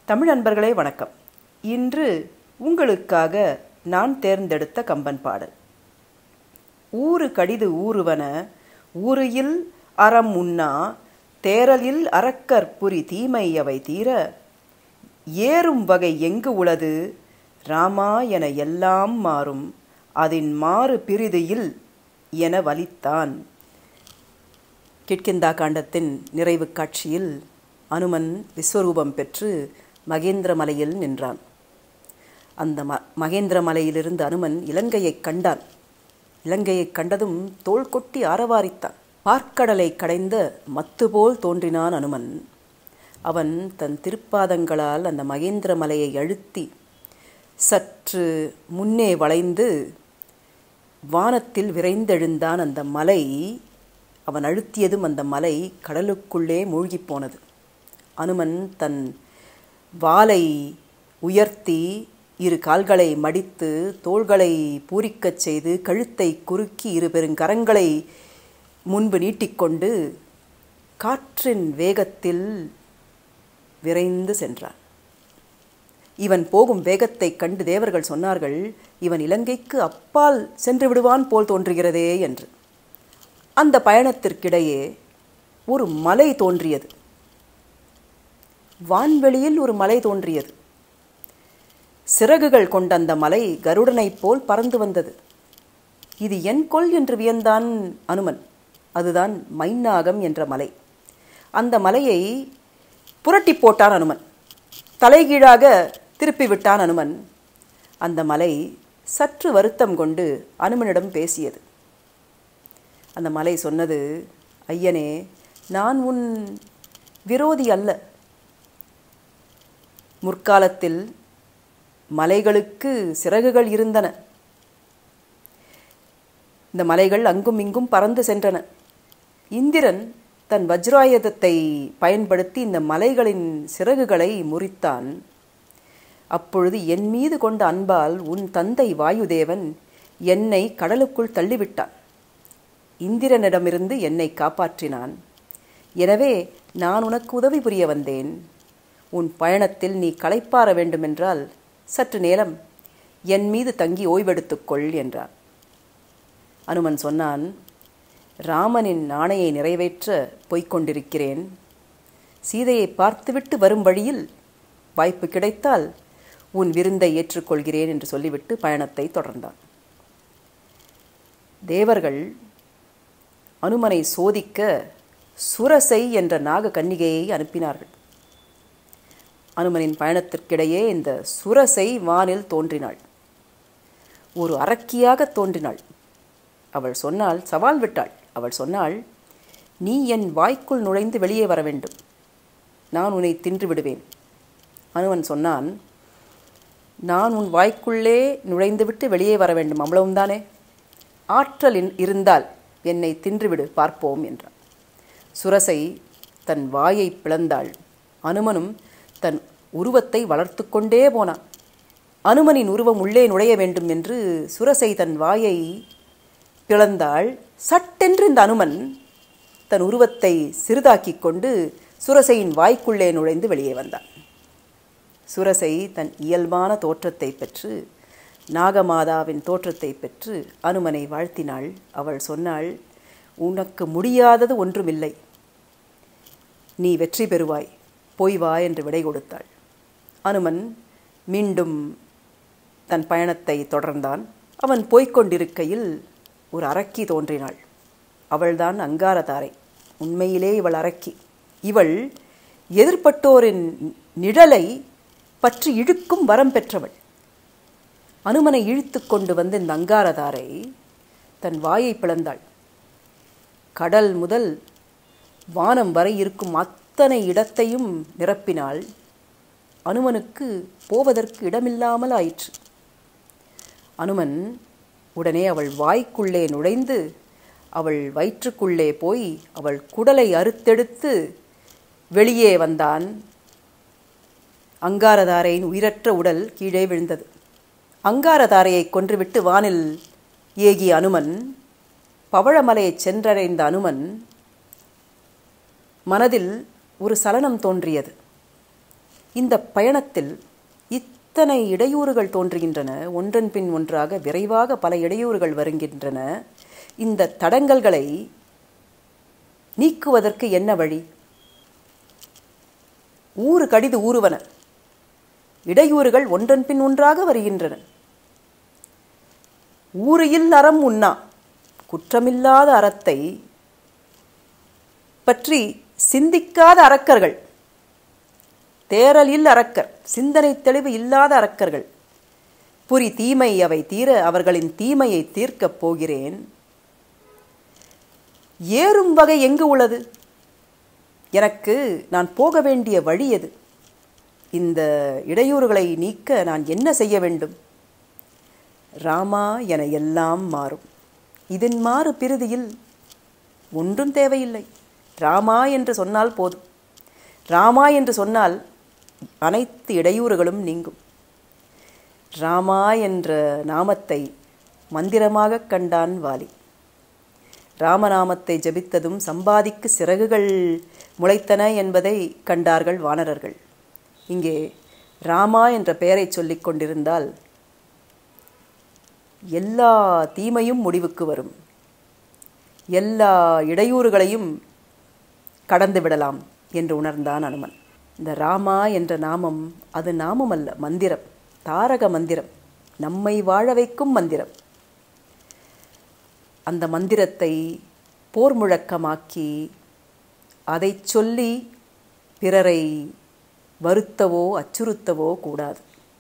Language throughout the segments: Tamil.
தமிழ் அன்பர்களே வணக்கம். இன்று உங்களுக்காக நான் தேர்ந்தெடுத்த கம்பன் பாடல். ஊறு கடிது ஊறுவன ஊறுயில் அறம் உண்ணா தேறலில் அரக்கர் புரி தீமை அவை தீர ஏறும் வகை எங்கு உளது ராமா என எல்லாம் மாறும் அதின் மாறு பிரிது இல் என வலித்தான். கிட்கிந்தா காண்டத்தின் நிறைவு காட்சியில் அனுமன் விஸ்வரூபம் பெற்று மகேந்திர மலையில் நின்றான். அந்த மகேந்திர மலையிலிருந்து அனுமன் இலங்கையை கண்டான். இலங்கையை கண்டதும் தோள் கொட்டி ஆரவாரித்தான். பார்க்கடலை கடைந்த மத்துபோல் தோன்றினான் அனுமன். அவன் தன் திருப்பாதங்களால் அந்த மகேந்திர மலையை அழுத்தி சற்று முன்னே வளைந்து வானத்தில் விரைந்தெழுந்தான். அந்த மலை, அவன் அழுத்தியதும் அந்த மலை கடலுக்குள்ளே மூழ்கி போனது. அனுமன் தன் வாலை உயர்த்தி இரு கால்களை மடித்து தோள்களை பூரிக்கச் செய்து கழுத்தை குறுக்கி இரு பெருங்கரங்களை முன்பு நீட்டிக்கொண்டு காற்றின் வேகத்தில் விரைந்து சென்றான். இவன் போகும் வேகத்தை கண்டு தேவர்கள் சொன்னார்கள், இவன் இலங்கைக்கு அப்பால் சென்று விடுவான் போல் தோன்றுகிறதே என்று. அந்த பயணத்திற்கிடையே ஒரு மலை தோன்றியது. வான்வெளியில் ஒரு மலை தோன்றியது. சிறகுகள் கொண்ட அந்த மலை கருடனைப் போல் பறந்து வந்தது. இது என் கொல் என்று வியந்தான் அனுமன். அதுதான் மைநாகம் என்ற மலை. அந்த மலையை புரட்டி போட்டான் அனுமன். தலைகீழாக திருப்பிவிட்டான் அனுமன். அந்த மலை சற்று வருத்தம் கொண்டு அனுமனிடம் பேசியது. அந்த மலை சொன்னது, ஐயனே, நான் உன் விரோதி அல்ல. முற்காலத்தில் மலைகளுக்கு சிறகுகள் இருந்தன. இந்த மலைகள் அங்கும் இங்கும் பறந்து சென்றன. இந்திரன் தன் வஜ்ராயுதத்தை பயன்படுத்தி இந்த மலைகளின் சிறகுகளை முறித்தான். அப்பொழுது என் மீது கொண்ட அன்பால் உன் தந்தை வாயுதேவன் என்னை கடலுக்குள் தள்ளிவிட்டான். இந்திரனிடமிருந்து என்னை காப்பாற்றினான். எனவே நான் உனக்கு உதவி புரிய வந்தேன். உன் பயணத்தில் நீ களைப்பாற வேண்டுமென்றால் சற்று நேரம் என் மீது தங்கி ஓய்வெடுத்துக்கொள் என்றான். அனுமன் சொன்னான், ராமனின் ஆணையை நிறைவேற்ற போய்கொண்டிருக்கிறேன். சீதையை பார்த்துவிட்டு வரும் வழியில் வாய்ப்பு கிடைத்தால் உன் விருந்தை ஏற்றுக்கொள்கிறேன் என்று சொல்லிவிட்டு பயணத்தை தொடர்ந்தான். தேவர்கள் அனுமனை சோதிக்க சுரசை என்ற நாக கன்னிகையை அனுப்பினார்கள். அனுமனின் பயணத்திற்கிடையே இந்த சுரசை வானில் தோன்றினாள். ஒரு அரக்கியாக தோன்றினாள். அவள் சொன்னாள், சவால் விட்டாள். அவள் சொன்னாள், நீ என் வாய்க்குள் நுழைந்து வெளியே வர வேண்டும். நான் உன்னை தின்று விடுவேன். அனுமன் சொன்னான், நான் உன் வாய்க்குள்ளே நுழைந்துவிட்டு வெளியே வர வேண்டும், அவ்வளவும் தானே. ஆற்றல் இருந்தால் என்னை தின்றுவிடு, பார்ப்போம் என்றான். சுரசை தன் வாயை பிளந்தாள். அனுமனும் தன் உருவத்தை வளர்த்து கொண்டே போனான். அனுமனின் உருவம் உள்ளே நுழைய வேண்டும் என்று சுரசை தன் வாயை பிளந்தாள். சட்டென்று இந்த அனுமன் தன் உருவத்தை சிறிதாக்கி கொண்டு சுரசையின் வாய்க்குள்ளே நுழைந்து வெளியே வந்தான். சுரசை தன் இயல்பான தோற்றத்தை பெற்று, நாகமாதாவின் தோற்றத்தை பெற்று அனுமனை வாழ்த்தினாள். அவள் சொன்னாள், உனக்கு முடியாதது ஒன்றுமில்லை, நீ வெற்றி பெறுவாய், போய் வா என்று விடை கொடுத்தாள். அனுமன் மீண்டும் தன் பயணத்தை தொடர்ந்தான். அவன் போய்கொண்டிருக்கையில் ஒரு அரக்கி தோன்றினாள். அவள்தான் அங்காரதாரை. உண்மையிலே இவள் அரக்கி. இவள் எதிர்ப்பட்டோரின் நிழலை பற்றி இழுக்கும் வரம் பெற்றவள். அனுமனை இழுத்து கொண்டு வந்து இந்த அங்காரதாரை தன் வாயை பிளந்தாள். கடல் முதல் வானம் வரை இருக்கும் அத்தனை இடத்தையும் நிரப்பினாள். அனுமனுக்கு போவதற்கு இடமில்லாமல் ஆயிற்று. அனுமன் உடனே அவள் வாய்க்குள்ளே நுழைந்து அவள் வயிற்றுக்குள்ளே போய் அவள் குடலை அறுத்தெடுத்து வெளியே வந்தான். அங்காரதாரையின் உயிரற்ற உடல் கீழே விழுந்தது. அங்காரதாரையை கொன்றுவிட்டு வானில் ஏகிய அனுமன், பவழமலையை சென்றடைந்த அனுமன் மனதில் ஒரு சலனம் தோன்றியது. இந்த பயணத்தில் இத்தனை இடையூறுகள் தோன்றுகின்றன. ஒன்றன் பின் ஒன்றாக விரைவாக பல இடையூறுகள் வருகின்றன. இந்த தடங்கல்களை நீக்குவதற்கு என்ன வழி? ஊறு கடிது ஊறுவன. இடையூறுகள் ஒன்றன் பின் ஒன்றாக வருகின்றன. ஊறியில் அறம் உண்ணா, குற்றமில்லாத அறத்தை பற்றி சிந்திக்காத அரக்கர்கள், தேறலில் அரக்கர், சிந்தனை தெளிவு இல்லாத அரக்கர்கள், புரி தீமை அவை தீர அவர்களின் தீமையை தீர்க்கப் போகிறேன். ஏறும் வகை எங்கு உள்ளது? எனக்கு நான் போக வேண்டிய வழி எது? இந்த இடையூறுகளை நீக்க நான் என்ன செய்ய வேண்டும்? ராமா என எல்லாம் மாறும். இதன் மாறு பிரிதியில் ஒன்றும் தேவையில்லை. ராமா என்று சொன்னால் போதும். ராமா என்று சொன்னால் அனைத்து இடையூறுகளும் நீங்கும். ராமா என்ற நாமத்தை மந்திரமாக கண்டான் வாலி. ராமநாமத்தை ஜபித்ததும் சம்பாதிக்கு சிறகுகள் முளைத்தன என்பதை கண்டார்கள் வானரர்கள். இங்கே ராமா என்ற பெயரை சொல்லிக் கொண்டிருந்தால் எல்லா தீமையும் முடிவுக்கு வரும். எல்லா இடையூறுகளையும் கடந்து விடலாம் என்று உணர்ந்தான் அனுமன். இந்த ராமா என்ற நாமம் அது நாமம் அல்ல, மந்திரம், தாரக மந்திரம், நம்மை வாழ வைக்கும் மந்திரம். அந்த மந்திரத்தை போர் முழக்கமாக்கி அதை சொல்லி பிறரை வருத்தவோ அச்சுறுத்தவோ கூடாது.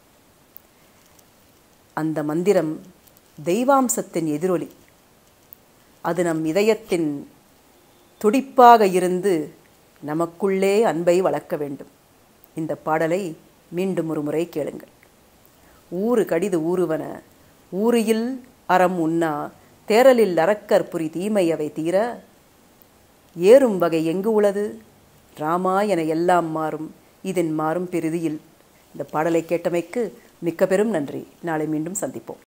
அந்த மந்திரம் தெய்வாம்சத்தின் எதிரொலி. அது நம் இதயத்தின் துடிப்பாக இருந்து நமக்குள்ளே அன்பை வளர்க்க வேண்டும். இந்த பாடலை மீண்டும் ஒரு முறை கேளுங்கள். ஊறு கடிது ஊறுவன, ஊறியில் அறம் உண்ணா, தேறலில் அரக்கர் புரி தீமை அவை தீர, ஏறும் வகை எங்கு உளது? ராமா என எல்லாம் மாறும், இதன் மாறும் பிரிதியில். இந்த பாடலை கேட்டமைக்கு மிக்க பெரும் நன்றி. நாளை மீண்டும் சந்திப்போம்.